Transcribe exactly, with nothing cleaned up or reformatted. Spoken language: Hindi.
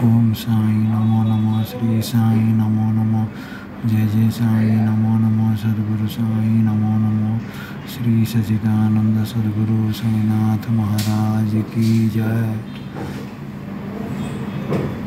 ओम साई नमो नमः। श्री साई नमो नमः। जय जय साई नमो नमः। सद्गुरु साई नमो नमः। श्री सच्चिदानंद सद्गुरु साईनाथ महाराज की जय।